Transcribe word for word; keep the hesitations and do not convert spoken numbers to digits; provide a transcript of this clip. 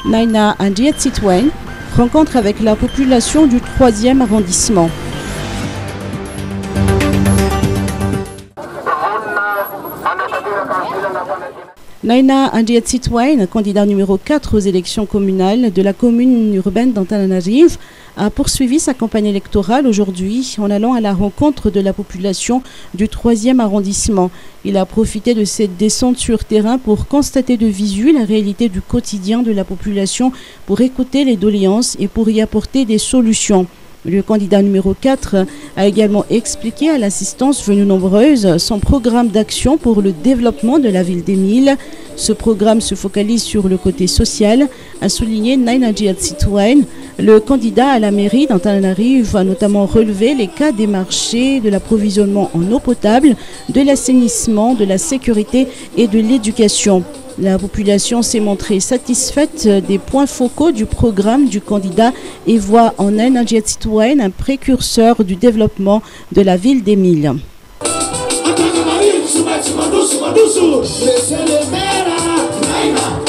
Naina Andiet Citoyen, rencontre avec la population du troisième arrondissement. Naina Andiet Citoyen, candidat numéro quatre aux élections communales de la commune urbaine d'Antananarive, a poursuivi sa campagne électorale aujourd'hui en allant à la rencontre de la population du troisième arrondissement. Il a profité de cette descente sur terrain pour constater de visu la réalité du quotidien de la population, pour écouter les doléances et pour y apporter des solutions. Le candidat numéro quatre a également expliqué à l'assistance venue nombreuse son programme d'action pour le développement de la ville d'Émile. Ce programme se focalise sur le côté social, a souligné Naina Andiet Citoyen. Le candidat à la mairie d'Antananarive a notamment relevé les cas des marchés, de l'approvisionnement en eau potable, de l'assainissement, de la sécurité et de l'éducation. La population s'est montrée satisfaite des points focaux du programme du candidat et voit en Naina Andiet Citoyen un précurseur du développement de la ville d'Émile. Antananarive,